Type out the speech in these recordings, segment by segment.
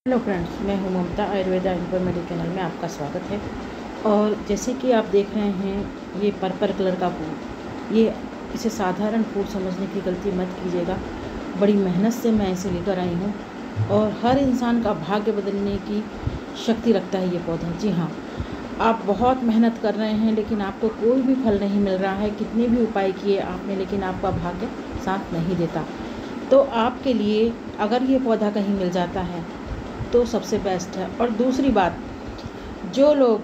Hello friends, मैं हूं ममता। Ayurveda informative channel में आपका स्वागत है। और जैसे कि आप देख रहे हैं, ये पर्पल कलर का फूल, इसे साधारण फूल समझने की गलती मत कीजिएगा। बड़ी मेहनत से मैं इसे लेकर आई हूं और हर इंसान का भाग्य बदलने की शक्ति रखता है ये पौधा। जी हाँ, आप बहुत मेहनत कर रहे हैं लेकिन आपको कोई भी फल नहीं मिल रहा है। कितने भी उपाय किए आपने, लेकिन आपका भाग्य साथ नहीं देता। तो आपके लिए अगर ये पौधा कहीं मिल जाता है तो सबसे बेस्ट है। और दूसरी बात, जो लोग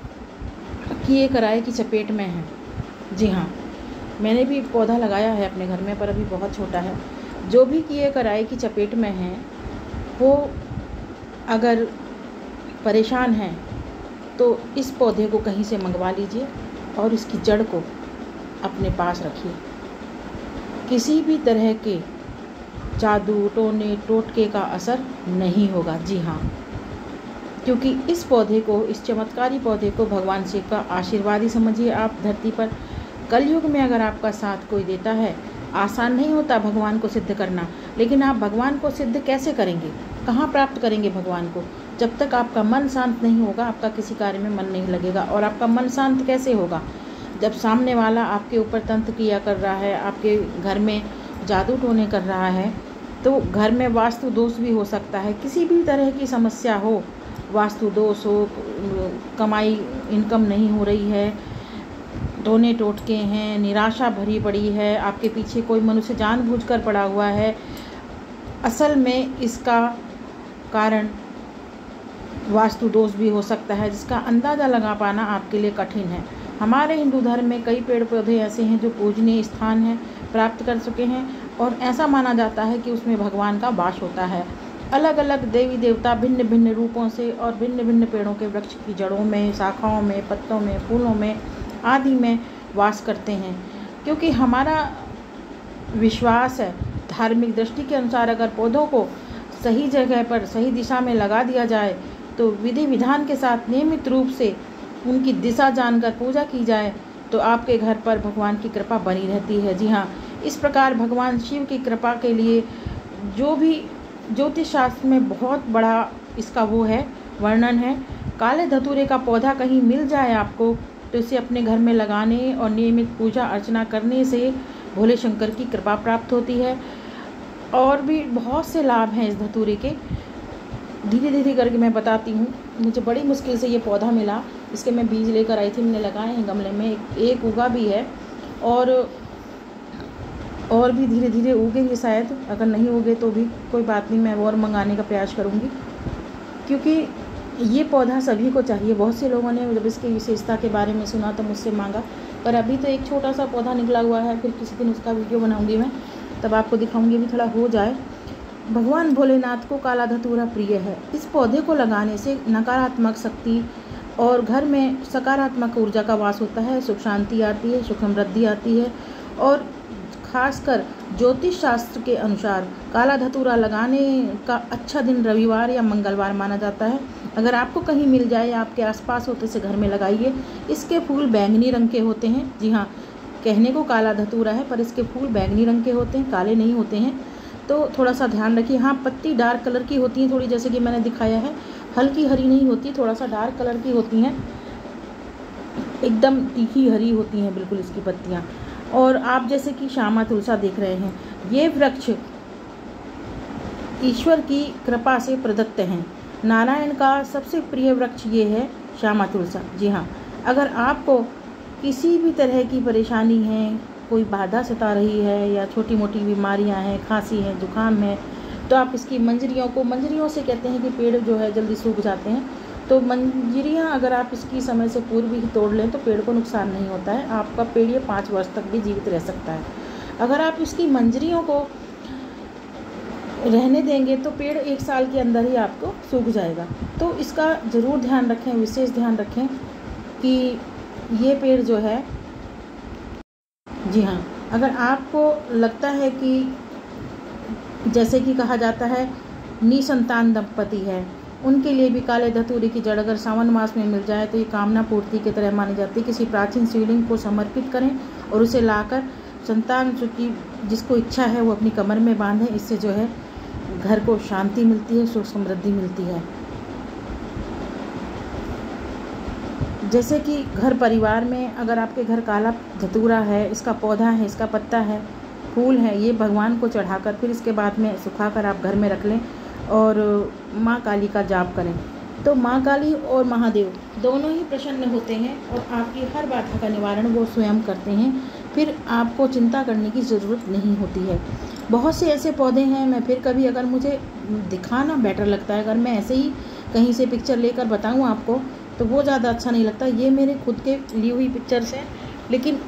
किए कराए की चपेट में हैं, जी हाँ, मैंने भी पौधा लगाया है अपने घर में, पर अभी बहुत छोटा है। जो भी किए कराए की चपेट में हैं, वो अगर परेशान हैं तो इस पौधे को कहीं से मंगवा लीजिए और इसकी जड़ को अपने पास रखिए। किसी भी तरह के जादू टोने टोटके का असर नहीं होगा। जी हाँ, क्योंकि इस पौधे को, इस चमत्कारी पौधे को भगवान शिव का आशीर्वाद ही समझिए आप धरती पर। कलयुग में अगर आपका साथ कोई देता है, आसान नहीं होता भगवान को सिद्ध करना, लेकिन आप भगवान को सिद्ध कैसे करेंगे, कहाँ प्राप्त करेंगे भगवान को? जब तक आपका मन शांत नहीं होगा, आपका किसी कार्य में मन नहीं लगेगा। और आपका मन शांत कैसे होगा? जब सामने वाला आपके ऊपर तंत्र क्रिया कर रहा है, आपके घर में जादू टोने कर रहा है, तो घर में वास्तु दोष भी हो सकता है। किसी भी तरह की समस्या हो, वास्तु दोष हो, कमाई इनकम नहीं हो रही है, टोने टोटके हैं, निराशा भरी पड़ी है, आपके पीछे कोई मनुष्य जानबूझकर पड़ा हुआ है, असल में इसका कारण वास्तु दोष भी हो सकता है, जिसका अंदाज़ा लगा पाना आपके लिए कठिन है। हमारे हिंदू धर्म में कई पेड़ पौधे ऐसे हैं जो पूजनीय स्थान है, प्राप्त कर चुके हैं, और ऐसा माना जाता है कि उसमें भगवान का वास होता है। अलग अलग देवी देवता भिन्न भिन्न रूपों से और भिन्न भिन्न पेड़ों के वृक्ष की जड़ों में, शाखाओं में, पत्तों में, फूलों में आदि में वास करते हैं। क्योंकि हमारा विश्वास है, धार्मिक दृष्टि के अनुसार अगर पौधों को सही जगह पर सही दिशा में लगा दिया जाए, तो विधि विधान के साथ नियमित रूप से उनकी दिशा जानकर पूजा की जाए, तो आपके घर पर भगवान की कृपा बनी रहती है। जी हाँ, इस प्रकार भगवान शिव की कृपा के लिए जो भी ज्योतिष शास्त्र में बहुत बड़ा इसका वो है, वर्णन है। काले धतूरे का पौधा कहीं मिल जाए आपको, तो इसे अपने घर में लगाने और नियमित पूजा अर्चना करने से भोले शंकर की कृपा प्राप्त होती है। और भी बहुत से लाभ हैं इस धतूरे के, धीरे धीरे करके मैं बताती हूँ। मुझे बड़ी मुश्किल से ये पौधा मिला, इसके मैं बीज लेकर आई थी, मैंने लगाए हैं गमले में, एक उगा भी है और भी धीरे धीरे उगेंगे शायद। अगर नहीं उगे तो भी कोई बात नहीं, मैं और मंगाने का प्रयास करूँगी, क्योंकि ये पौधा सभी को चाहिए। बहुत से लोगों ने जब इसकी विशेषता के बारे में सुना तो मुझसे मांगा, पर अभी तो एक छोटा सा पौधा निकला हुआ है। फिर किसी दिन उसका वीडियो बनाऊँगी मैं, तब आपको दिखाऊँगी, भी थोड़ा हो जाए। भगवान भोलेनाथ को काला धतूरा प्रिय है। इस पौधे को लगाने से नकारात्मक शक्ति और घर में सकारात्मक ऊर्जा का वास होता है, सुख शांति आती है, सुख समृद्धि आती है। और खासकर ज्योतिष शास्त्र के अनुसार काला धतूरा लगाने का अच्छा दिन रविवार या मंगलवार माना जाता है। अगर आपको कहीं मिल जाए, आपके आसपास हो, तो इसे घर में लगाइए। इसके फूल बैंगनी रंग के होते हैं। जी हाँ, कहने को काला धतूरा है, पर इसके फूल बैंगनी रंग के होते हैं, काले नहीं होते हैं, तो थोड़ा सा ध्यान रखिए। हाँ, पत्ती डार्क कलर की होती हैं थोड़ी, जैसे कि मैंने दिखाया है, हल्की हरी नहीं होती, थोड़ा सा डार्क कलर की होती हैं, एकदम तीखी हरी होती हैं बिल्कुल इसकी पत्तियाँ। और आप जैसे कि श्यामा तुलसा देख रहे हैं, ये वृक्ष ईश्वर की कृपा से प्रदत्त हैं। नारायण का सबसे प्रिय वृक्ष ये है श्यामा तुलसा। जी हाँ, अगर आपको किसी भी तरह की परेशानी है, कोई बाधा सता रही है, या छोटी मोटी बीमारियां हैं, खांसी है, जुकाम है, तो आप इसकी मंजरियों से कहते हैं कि पेड़ जो है जल्दी सूख जाते हैं, तो मंजरियां अगर आप इसकी समय से पूर्व ही तोड़ लें तो पेड़ को नुकसान नहीं होता है। आपका पेड़ ये 5 वर्ष तक भी जीवित रह सकता है। अगर आप इसकी मंजरियों को रहने देंगे तो पेड़ 1 साल के अंदर ही आपको सूख जाएगा। तो इसका ज़रूर ध्यान रखें, विशेष ध्यान रखें कि ये पेड़ जो है, जी हाँ, अगर आपको लगता है कि जैसे कि कहा जाता है निसंतान दंपति है, उनके लिए भी काले धतूरे की जड़ अगर सावन मास में मिल जाए तो ये कामना पूर्ति की तरह मानी जाती है। किसी प्राचीन शिवलिंग को समर्पित करें और उसे लाकर संतान की जिसको इच्छा है वो अपनी कमर में बांधें। इससे जो है घर को शांति मिलती है, सुख समृद्धि मिलती है। जैसे कि घर परिवार में अगर आपके घर काला धतूरा है, इसका पौधा है, इसका पत्ता है, फूल है, ये भगवान को चढ़ाकर फिर इसके बाद में सुखाकर आप घर में रख लें और माँ काली का जाप करें, तो माँ काली और महादेव दोनों ही प्रसन्न होते हैं और आपकी हर बाधा का निवारण वो स्वयं करते हैं। फिर आपको चिंता करने की ज़रूरत नहीं होती है। बहुत से ऐसे पौधे हैं, मैं फिर कभी अगर मुझे दिखाना बेटर लगता है, अगर मैं ऐसे ही कहीं से पिक्चर लेकर बताऊं आपको तो वो ज़्यादा अच्छा नहीं लगता। ये मेरे खुद के ली हुई पिक्चर्स हैं, लेकिन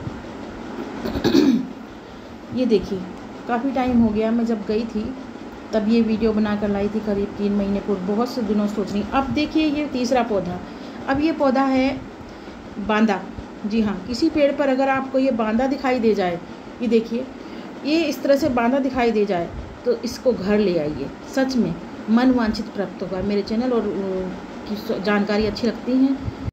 ये देखिए काफ़ी टाइम हो गया, मैं जब गई थी तब ये वीडियो बनाकर लाई थी, करीब 3 महीने पूर्व। बहुत से दिनों सोच रही। अब देखिए ये तीसरा पौधा, अब ये पौधा है बांदा। जी हाँ, किसी पेड़ पर अगर आपको ये बांदा दिखाई दे जाए, ये देखिए ये इस तरह से बांदा दिखाई दे जाए तो इसको घर ले आइए, सच में मन वांछित प्राप्त होगा। मेरे चैनल और की जानकारी अच्छी लगती हैं